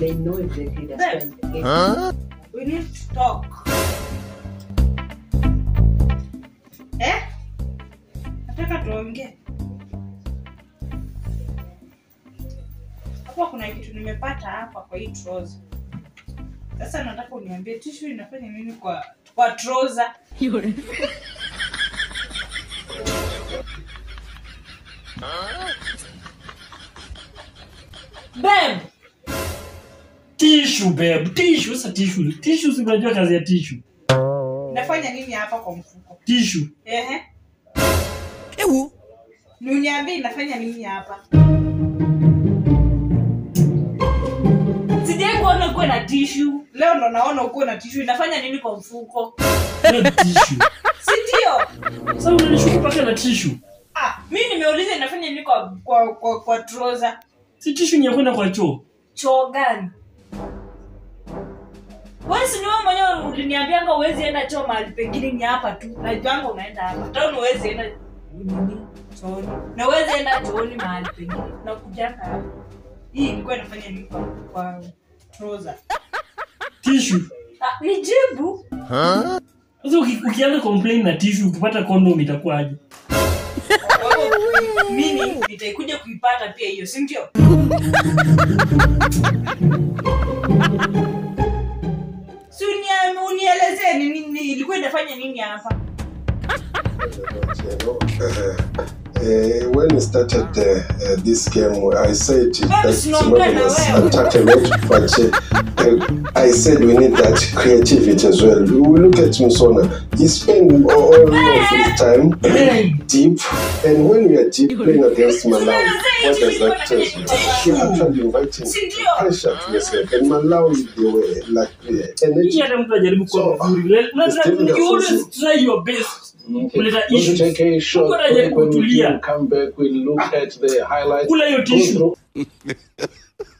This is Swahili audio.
They know exactly the strength. Huh? We need to talk. Nataka tuongee. Hapa kuna kitu nimepata hapa kwa hii trouser. Sasa nataka uniambie tissue inafanya nini kwa trouser? Babe. Tissue babe, tissue sasa tissue. Tissue si unajua kazi ya tissue. Inafanya nini hapa kwa mfuko? Tissue. Ewu. Niambie inafanya nini hapa? Sijai kuona uko na tissue. Leo ndo naona uko na tissue. Inafanya nini kwa mfuko? Tissue. Si ndio? Sasa unanishuku paka na tissue. Mimi nimeuliza inafanya nini kwa trouser? Si tissue ni kwenda kwa choo. Choo gani? Wewe si wewe mwenyewe uliniambianga uwezi enda choo mahali pengine ni hapa tu. Na jango unaenda hapa. Tano uwezi enda nini? Chooni. Na uwezi enda chooni mahali pengine. Na kujaka hapa. Hii ilikuwa inafanya nini kwa trouser? Tissue. Nijibu. Sasa ukianza complain na tissue ukipata condom itakuwaje? Mimi nitaikuja kuipata pia hiyo, si ndio? Unielezee nini ilikuwa inafanya nini hapa? When we started this game, I said that Simone was attacked a lot, but I said we need that creativity as well. We look at Musona, he's spending all of his time deep, and when we are deep playing against Malawi, what does that tell you? You're actually inviting pressure to yourself, and Malawi, they were like energy. You always try your best. We'll take a short break. When we come back, we'll look at the highlights.